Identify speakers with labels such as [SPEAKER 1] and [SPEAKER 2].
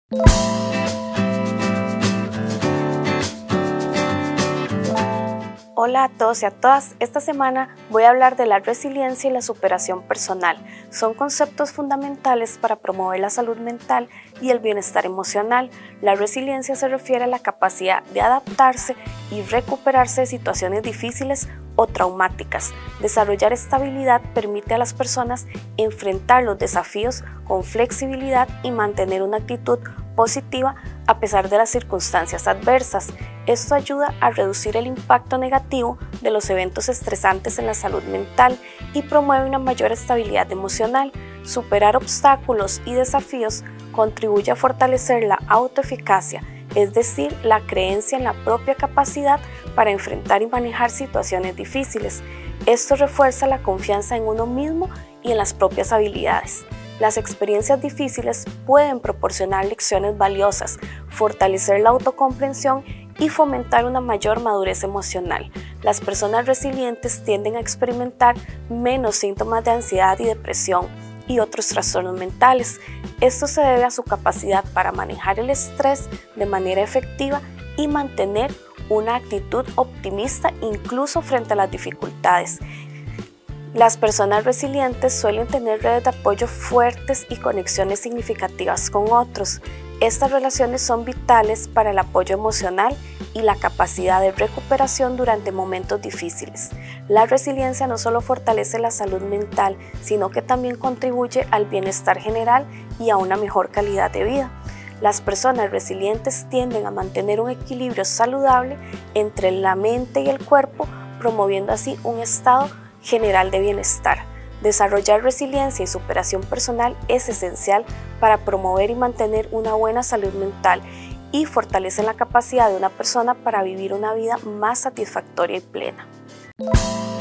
[SPEAKER 1] Hola a todos y a todas, esta semana voy a hablar de la resiliencia y la superación personal. Son conceptos fundamentales para promover la salud mental y el bienestar emocional. La resiliencia se refiere a la capacidad de adaptarse y recuperarse de situaciones difíciles o traumáticas. Desarrollar esta habilidad permite a las personas enfrentar los desafíos con flexibilidad y mantener una actitud positiva a pesar de las circunstancias adversas. Esto ayuda a reducir el impacto negativo de los eventos estresantes en la salud mental y promueve una mayor estabilidad emocional. Superar obstáculos y desafíos contribuye a fortalecer la autoeficacia, es decir, la creencia en la propia capacidad para enfrentar y manejar situaciones difíciles. Esto refuerza la confianza en uno mismo y en las propias habilidades. Las experiencias difíciles pueden proporcionar lecciones valiosas, fortalecer la autocomprensión y fomentar una mayor madurez emocional. Las personas resilientes tienden a experimentar menos síntomas de ansiedad y depresión y otros trastornos mentales. Esto se debe a su capacidad para manejar el estrés de manera efectiva y mantener una actitud optimista incluso frente a las dificultades. Las personas resilientes suelen tener redes de apoyo fuertes y conexiones significativas con otros. Estas relaciones son vitales para el apoyo emocional y la capacidad de recuperación durante momentos difíciles. La resiliencia no solo fortalece la salud mental, sino que también contribuye al bienestar general y a una mejor calidad de vida. Las personas resilientes tienden a mantener un equilibrio saludable entre la mente y el cuerpo, promoviendo así un estado general de bienestar. Desarrollar resiliencia y superación personal es esencial para promover y mantener una buena salud mental y fortalecen la capacidad de una persona para vivir una vida más satisfactoria y plena.